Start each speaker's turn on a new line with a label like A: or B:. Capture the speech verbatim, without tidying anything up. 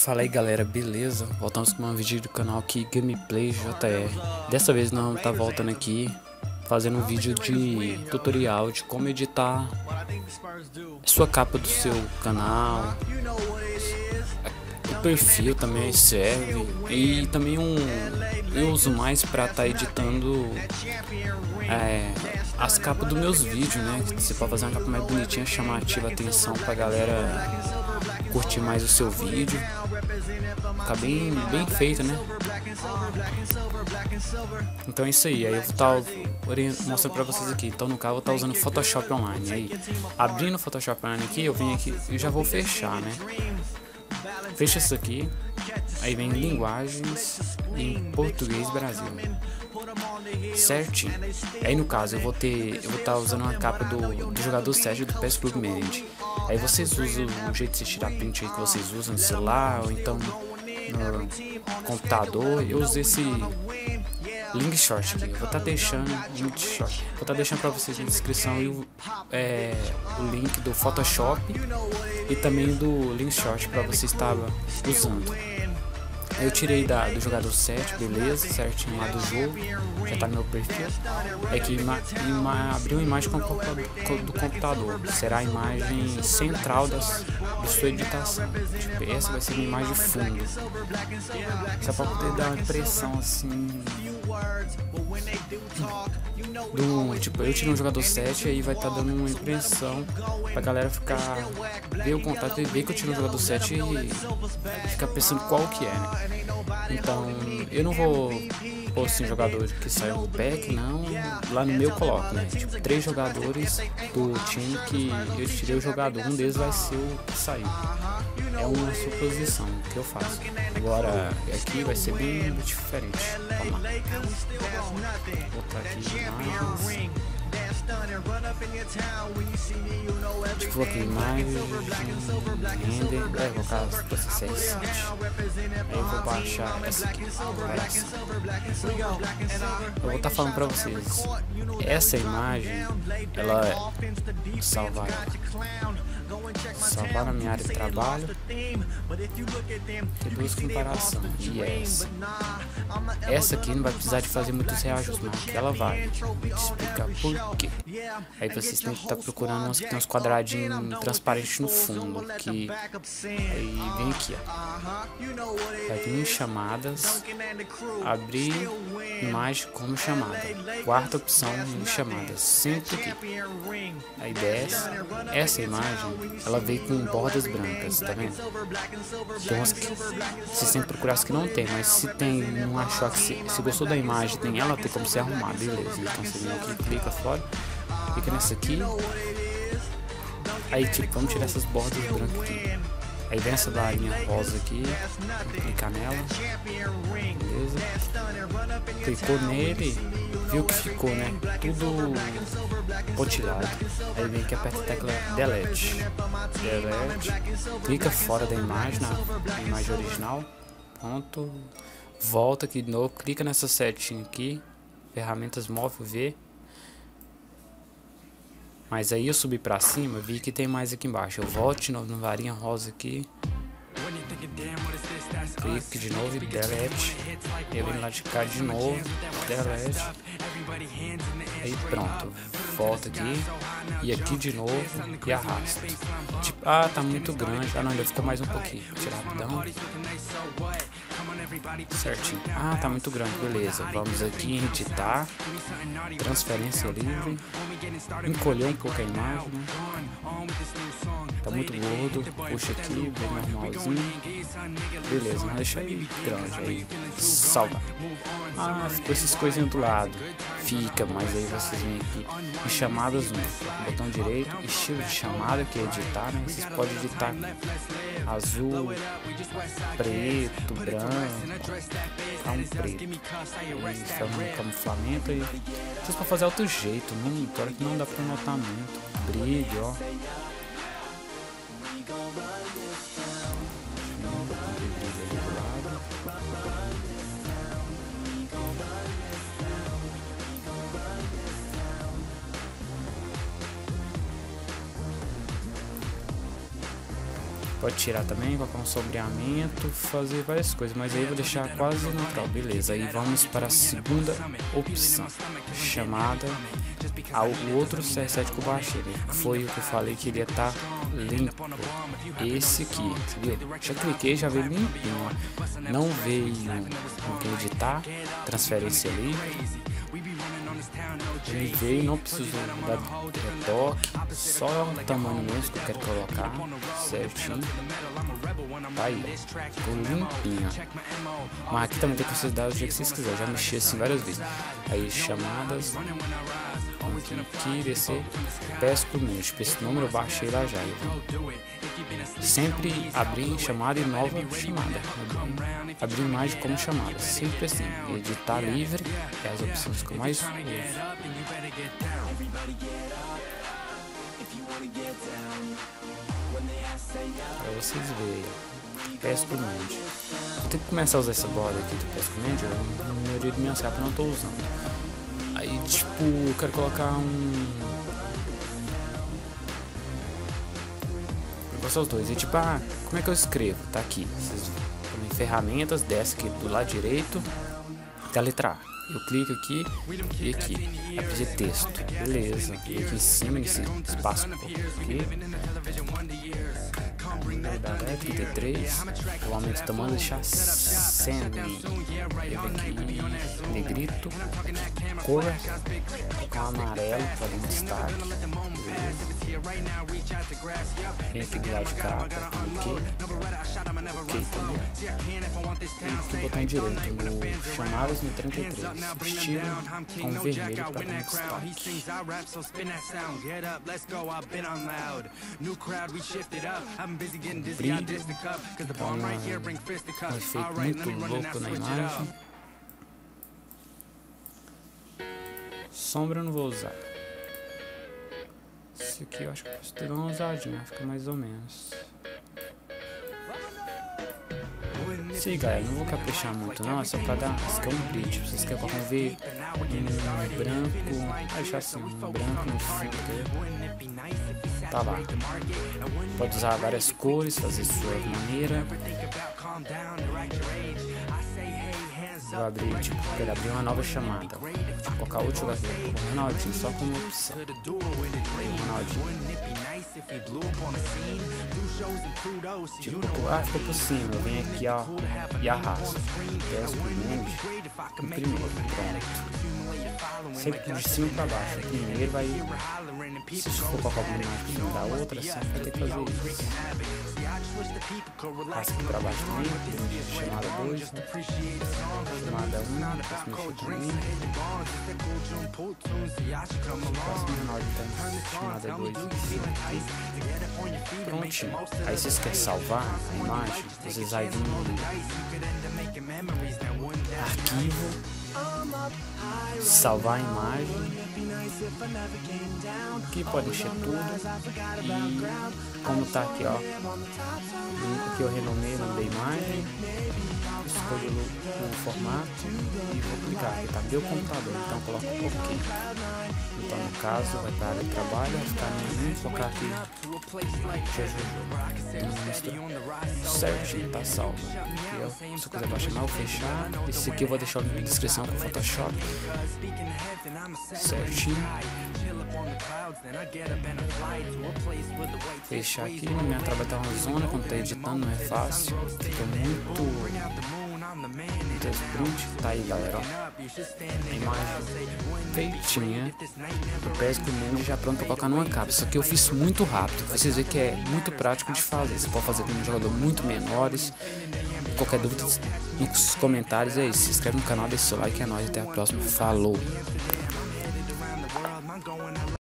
A: Fala aí galera, beleza? Voltamos com um vídeo do canal aqui, Gameplay J R. Dessa vez não tá voltando aqui, fazendo um vídeo de tutorial de como editar sua capa do seu canal. O perfil também serve, e também um eu uso mais para estar tá editando é, as capas dos meus vídeos, né? Você pode fazer uma capa mais bonitinha, chamativa, atenção pra galera curtir mais o seu vídeo, ficar bem, bem feito, né? Então é isso aí, aí eu vou estar tá mostrando pra vocês aqui. Então no caso eu vou estar tá usando Photoshop Online. Aí abrindo o Photoshop Online aqui, eu venho aqui e já vou fechar, né? Fecha isso aqui, aí vem linguagens em português Brasil, certinho. Aí no caso eu vou ter, eu vou estar tá usando uma capa do, do jogador sete do P E S Club Manager. Aí vocês usam o jeito de você tirar print aí que vocês usam no celular ou então no computador. Eu uso esse link short aqui, eu vou estar tá deixando link short, vou estar tá deixando para vocês na descrição e o, é, o link do Photoshop e também do link short para vocês estar usando. Eu tirei da, do jogador sete, beleza, certinho lá do jogo, já tá no meu perfil. É que ima, ima, abriu uma imagem com, do computador, será a imagem central das, da sua editação. Tipo, essa vai ser uma imagem fundo, só para poder dar uma impressão assim. Do, tipo, eu tirei um jogador sete e aí vai estar tá dando uma impressão pra galera ficar ver o contato e ver que eu tirei um jogador sete e ficar pensando qual que é, né? Então eu não vou pôr assim jogador que saiu do pack, não. Lá no meu eu coloco, né? Tipo, três jogadores do time que eu tirei o jogador, um deles vai ser o que saiu. É uma suposição que eu faço. Agora aqui vai ser bem diferente. Vamos lá. Vou botar aqui imagens. Tipo, vou aqui imagens, render, é, vou colocar C S sete. Aí eu vou baixar essa aqui, comparação. Eu vou estar tá falando pra vocês, essa imagem, ela é salvar, salvar na minha área de trabalho. Tem duas comparações, e essa. Essa aqui não vai precisar de fazer muitos reajustes, que ela vai te explicar por quê. Aí vocês têm que estar tá procurando umas que tem uns quadradinhos transparentes no fundo, que aí vem aqui, ó. Vai vir em chamadas, abrir imagem como chamada. Quarta opção em chamadas, sempre aqui. Aí desce. Essa imagem, ela veio com bordas brancas, tá vendo? Tem umas que vocês têm que procurar as que não tem, mas se tem, não achar que se, se gostou da imagem, tem ela, tem como se arrumar, beleza? Então você vem aqui, clica fora, clica nessa aqui. Aí tipo, vamos tirar essas bordas brancas aqui. Aí vem essa barinha rosa aqui, clicar nela, beleza? Clicou nele, viu que ficou, né? Tudo potilhado. Aí vem que aperta a tecla delete, delete, clica fora da imagem, na imagem original, pronto. Volta aqui de novo, clica nessa setinha aqui, ferramentas móvel V. Mas aí eu subi pra cima, vi que tem mais aqui embaixo. Eu volto de novo na varinha rosa aqui. Clique de novo e delete. Eu venho lá de cá de novo, delete. Aí pronto, volta aqui e aqui de novo e arrasta. Tipo, ah, tá muito grande. Ah não, ainda ficou mais um pouquinho. Vou tirar rapidão. Certinho. Ah, tá muito grande, beleza. Vamos aqui em editar, transferência livre, encolher um pouco a imagem, né? Tá muito gordo, puxa aqui, bem normalzinho. Beleza, não deixa aí grande, aí salva. Ah, ficou essas coisinhas do lado. Fica, mas aí vocês vêm aqui em chamadas um, botão direito, estilo de chamada, que é editar, né? Vocês podem editar azul, preto, branco, tá um preto, isso é um camuflamento. E vocês podem fazer outro jeito, não, claro que não dá pra notar muito, brilho, ó. Pode tirar também, colocar um sombreamento, fazer várias coisas, mas aí eu vou deixar quase neutral, beleza. Aí vamos para a segunda opção, chamada ao outro C S sete que eu baixei, né? Foi o que eu falei que iria estar limpo. Esse aqui, viu? Já cliquei, já veio limpinho. Não veio no editar, transferência livre. Ele veio, não preciso dar retoque, só o tamanho mesmo que eu quero colocar certinho. Tá aí, ficou limpinho. Mas aqui também tem que vocês dar o jeito que vocês quiserem. Já mexi assim várias vezes. Aí chamadas, aqui, aqui descer, peço por mês. Esse número eu baixei lá já. Viu? Sempre abrir chamada e nova chamada. Abrir imagem como chamada. Sempre assim. Editar livre é as opções que eu mais uso. Pra vocês verem, peço por média. Vou ter que começar a usar essa borda aqui do peço por média. A maioria das minhas capas não tô usando. Aí tipo, eu quero colocar um. Eu vou só os dois. E tipo, ah, como é que eu escrevo? Tá aqui. Vocês vão em ferramentas, desce aqui do lado direito, da letra A. Eu clico aqui e aqui, abrir texto, beleza, e aqui em cima, nesse espaço aqui, trinta e três, eu aumento o tamanho, deixar cem, aqui, negrito, cor, com amarelo para dar um destaque, vem aqui do lado de cá, ok, ok também, e aqui botão direito, no chamadas no trinta e três. Estilo com vermelho para dar um destaque. Brilho, dá um, um efeito muito louco na imagem. Sombra eu não vou usar. Esse aqui eu acho que eu posso ter uma usadinha, fica mais ou menos. Sim, galera, não vou caprichar muito não, é só pra dar esse aqui é um brilho. Vocês querem colocar um ver um branco, deixar assim, um branco no fundo, tá lá. Pode usar várias cores, fazer sua maneira. Vou abrir, tipo, quero abrir uma nova chamada. Vou colocar outro jogador, o Ronaldinho, só como opção. Aí o Ronaldinho. Tipo, ah, ficou por cima, eu venho aqui, ó, e arrasto. Peço por primeiro, pronto. Sempre de cima pra baixo. O primeiro vai, se for colocar alguma imagem por cima da outra, sempre vai ter que fazer isso. Passa aqui pra baixo também, chamada dois, chamada um, posso mexer também. Próximo canal de chamada dois em cima aqui. Prontinho. Aí vocês querem salvar a imagem, vocês vão vir no arquivo, salvar a imagem. Aqui pode encher tudo. E como tá aqui, ó, aqui eu renomei o nome da imagem, escolho o formato e vou clicar aqui, tá meu computador, então coloco OK. Então no caso vai para o trabalho, vai ficar em vou colocar aqui certinho, tá salvo. Aqui, ó, se eu quiser baixar mais, eu vou fechar. Esse aqui eu vou deixar o link na descrição com o Photoshop certinho. Fechar aqui, na minha trabalho tá uma zona, quando tá editando não é fácil, fica muito sprint. Tá aí, galera, ó, a imagem feitinha, o peço mesmo já pronto pra colocar numa capa. Isso aqui eu fiz muito rápido, vocês verem que é muito prático de fazer. Você pode fazer com um jogador muito menores. Qualquer dúvida nos comentários é isso, se inscreve no canal, deixa seu like, é nóis, até a próxima, falou!